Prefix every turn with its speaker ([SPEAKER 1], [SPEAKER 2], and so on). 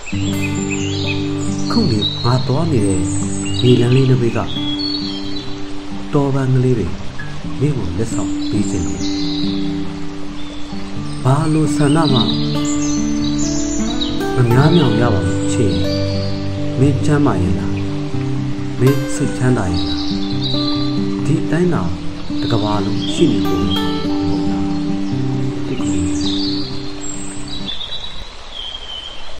[SPEAKER 1] ခုနေငါသွားနေတဲ့ဒီလမ်းလေးတစ်ပိကတော်ပန်းကလေးတွေမိကိုလက်ဆောင်ပေးခြင်းလို့ဘာလို့ဆန္ဒမှမများမြောင်ရပါဘူးချေမင်းချမ်းသာရင်လားမင်းစိတ်ချမ်းသာရင်လားဒီတိုင်းတော့တကဘာလုံးရှိနေလို့